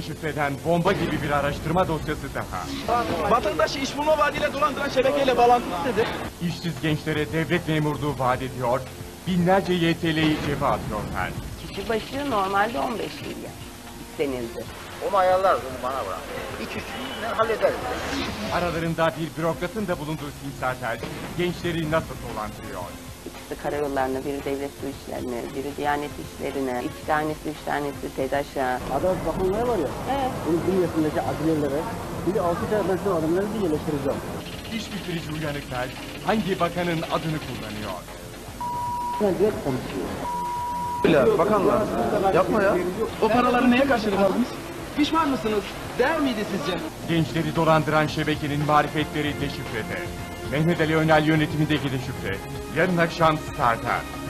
deşifre eden bomba gibi bir araştırma dosyası daha. Vatandaşı iş bulma vaadiyle dolandıran şebekeyle bağlantılı nedir? İşsiz gençlere devlet memurluğu vaat ediyor, binlerce YTL'yi cebe atıyorlar. Kişi başı normalde 15 milyon istenildi. Onu ayarlarız, onu bana bırak. 2-3 günle hallederiz. Aralarında bir bürokratın da bulunduğu simsartel gençleri nasıl dolandırıyor? İkisi karayollarına, biri devlet su işlerine, biri diyanet işlerine, 2 tanesi, 3 tanesi TEDAŞ'a. Adalet Bakanlığı var ya, bunun bünyesindeki adliyelere bir de 6 tane ben şu adamları bir yerleştireceğim. İş bitirici uyanıklar hangi bakanın adını kullanıyor? Ben direkt konuşuyorum. Öyle bakanlar. Yapma ya. O paraları neye karşılık aldınız? Pişman mısınız? Değer miydi sizce? Gençleri dolandıran şebekenin marifetleri deşifrede. Mehmet Ali Önal yönetimindeki deşifre yarın akşam Star'da.